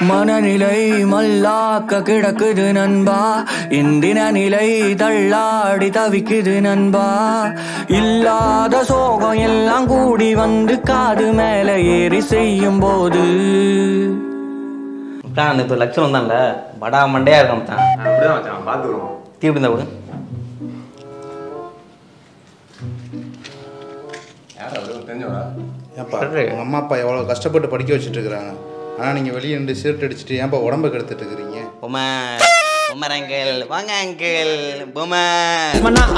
மனநிலை மல்லாக்க கிடக்குது நண்பா, இந்தின நிலை தள்ளாடி தவிக்குது நண்பா. இல்லாத சோகம் எல்லாம் கூடி வந்து காது மேல ஏறி செய்யும் போது இப்போ லட்சம் தான்ல படா மண்டையா இருக்கான் தான். அப்படிதான் வச்சான் பார்த்துக்கிறோம். தீர்ப்பு இருந்தா கூட ஏன்ப்பா உங்கள் அம்மா அப்பா எவ்வளோ கஷ்டப்பட்டு படிக்க வச்சுட்டு இருக்கிறாங்க, ஆனால் நீங்கள் வெளியே நின்று சீர்ட் அடிச்சுட்டு ஏன்ப்பா உடம்பை கெடுத்துட்டு இருக்கிறீங்க? பொம்மர் பொம்மர் அங்கிள் வாங்க அங்கிள் பொம்மர்.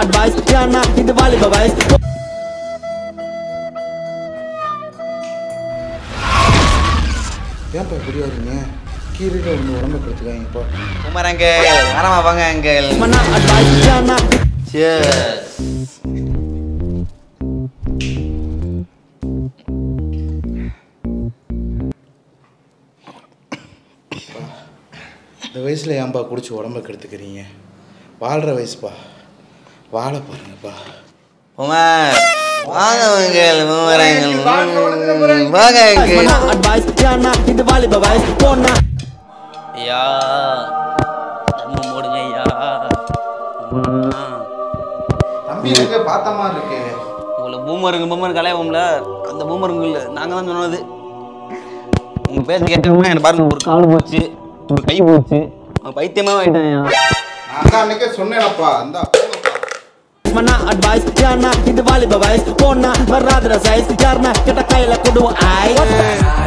ஏன்ப்பா இப்படி வரீங்க? கீரையில் ஒன்று உடம்பை கெடுத்துக்காங்கப்பா. பொம்மர் அங்கிள் வரமா வாங்க அங்கிள். இந்த வயசில் ஏன்பா குடிச்சு உடம்பை கெடுத்துக்கிறீங்க? வாழ்கிற வயசுப்பா, வாழ பாருங்கப்பா. பொம்மர் வாங்க அங்கிள் பொம்மர் அங்கிள் வாங்க அங்கிள். ஐயா தர்மம் போடுங்க ஐயா. தம்பி எனக்கு பார்த்த மாதிரி இருக்கு. உங்களை பூமருங்க கலையாவோம்ல, அந்த பூமருங்க நாங்கள் தான் சொன்னது. உங்கள் பேர் கேட்டோம்னா எனக்கு பாருங்க, ஒரு கால் போச்சு, ஒரு கை போச்சு, பைத்தியமாக ஆகிட்டேன். நான் தான் அன்னைக்கே சொன்னேனப்பா, இந்த மனா அட்வைஸ் யானா இது வாலிப வயசு போனா வராதற சைஸ் யார்னா கிட்ட கையில கொடு ஐ